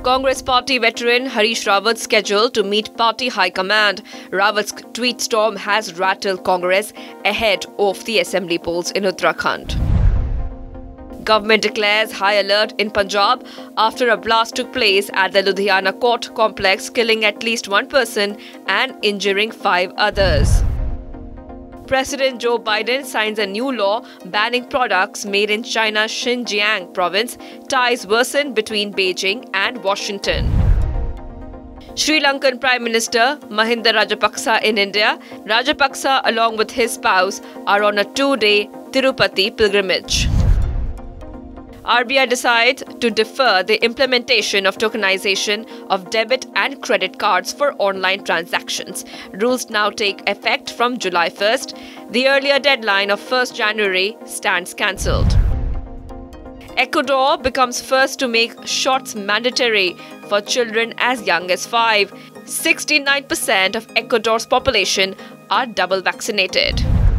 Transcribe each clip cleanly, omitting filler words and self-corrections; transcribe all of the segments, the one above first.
Congress party veteran Harish Rawat scheduled to meet party high command. Rawat's tweet storm has rattled Congress ahead of the assembly polls in Uttarakhand. Government declares high alert in Punjab after a blast took place at the Ludhiana court complex, killing at least one person and injuring 5 others. President Joe Biden signs a new law banning products made in China's Xinjiang province. Ties worsen between Beijing and Washington. Sri Lankan Prime Minister Mahinda Rajapaksa in India. Rajapaksa, along with his spouse, are on a 2-day Tirupati pilgrimage. RBI decides to defer the implementation of tokenization of debit and credit cards for online transactions. Rules now take effect from July 1st. The earlier deadline of 1st January stands cancelled. Ecuador becomes first to make shots mandatory for children as young as 5. 69% of Ecuador's population are double vaccinated.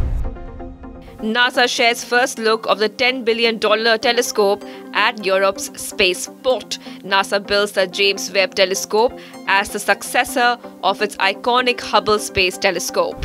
NASA shares first look of the $10 billion telescope at Europe's spaceport. NASA builds the James Webb Telescope as the successor of its iconic Hubble Space Telescope.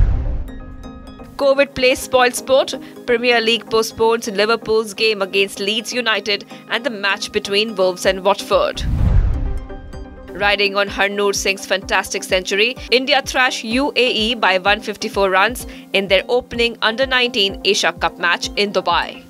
COVID plays spoiled sport. Premier League postpones Liverpool's game against Leeds United and the match between Wolves and Watford. Riding on Harnoor Singh's fantastic century, India thrashed UAE by 154 runs in their opening Under-19 Asia Cup match in Dubai.